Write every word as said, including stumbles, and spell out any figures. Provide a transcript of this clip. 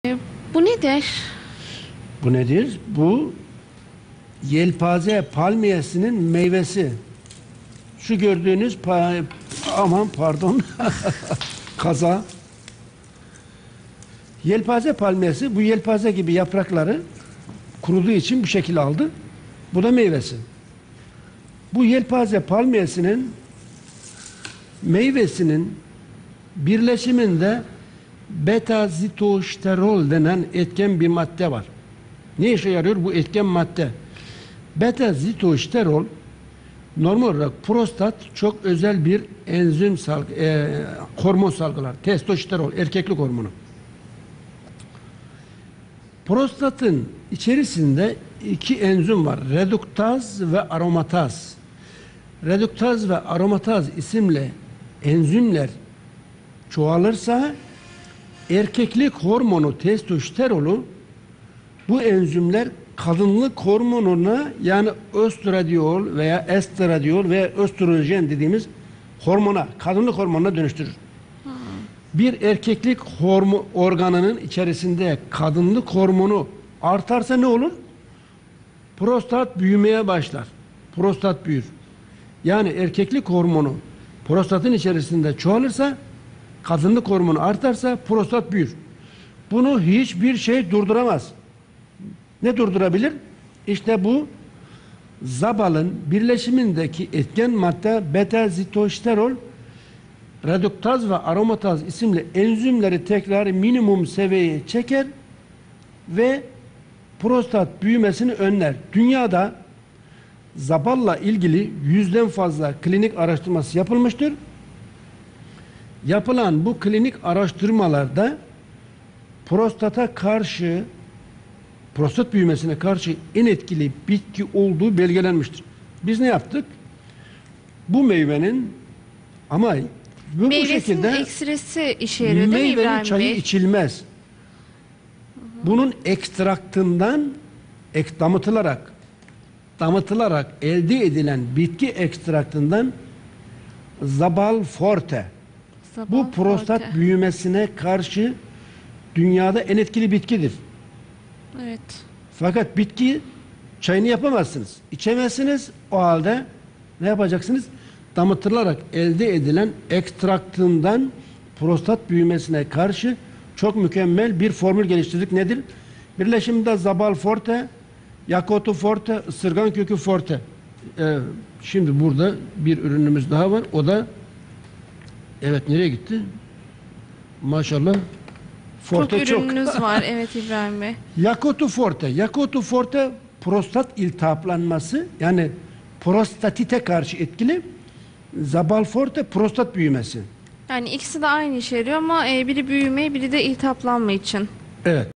Bu nedir? Bu nedir? Bu yelpaze palmiyesinin meyvesi. Şu gördüğünüz pa aman pardon kaza. Yelpaze palmiyesi, bu yelpaze gibi yaprakları kuruduğu için bu şekil aldı. Bu da meyvesi. Bu yelpaze palmiyesinin meyvesinin birleşiminde beta-zitosterol denen etken bir madde var. Ne işe yarıyor bu etken madde? Beta-zitosterol normal olarak prostat çok özel bir enzim salgı, e, hormon salgılar. Testosterol, erkeklik hormonu. Prostatın içerisinde iki enzim var. Reduktaz ve aromataz. Reduktaz ve aromataz isimli enzimler çoğalırsa erkeklik hormonu testosterolu bu enzimler kadınlık hormonuna, yani östradiol veya estradiol veya östrojen dediğimiz hormona, kadınlık hormonuna dönüştürür. Hmm. Bir erkeklik hormon organının içerisinde kadınlık hormonu artarsa ne olur? Prostat büyümeye başlar. Prostat büyür. Yani erkeklik hormonu prostatın içerisinde çoğalırsa, kadınlık hormonu artarsa prostat büyür. Bunu hiçbir şey durduramaz. Ne durdurabilir? İşte bu zabalın birleşimindeki etken madde beta-zitosterol, reduktaz ve aromataz isimli enzimleri tekrar minimum seviyeye çeker ve prostat büyümesini önler. Dünyada zaballa ilgili yüzden fazla klinik araştırması yapılmıştır. Yapılan bu klinik araştırmalarda prostata karşı, prostat büyümesine karşı en etkili bitki olduğu belgelenmiştir. Biz ne yaptık? Bu meyvenin ama bu, bu şekilde ekstresi işe yarıyor değil mi meyvenin İbrahim çayı Bey? içilmez. Bunun ekstraktından ek, damıtılarak damıtılarak elde edilen bitki ekstraktından zabal forte. Zabal Bu prostat forte. büyümesine karşı dünyada en etkili bitkidir. Evet. Fakat bitki çayını yapamazsınız. İçemezsiniz. O halde ne yapacaksınız? Damıtılarak elde edilen ekstraktından prostat büyümesine karşı çok mükemmel bir formül geliştirdik. Nedir? Birleşimde zabal forte, yakotu forte, ısırgan kökü forte. Ee, şimdi burada bir ürünümüz daha var. O da evet, nereye gitti? Maşallah. Forte çok ürününüz çok. var. Evet İbrahim Bey. Yakotu forte. Yakotu forte prostat iltihaplanması, yani prostatite karşı etkili. Zabal forte prostat büyümesi. Yani ikisi de aynı işe yarıyor ama biri büyüme, biri de iltihaplanma için. Evet.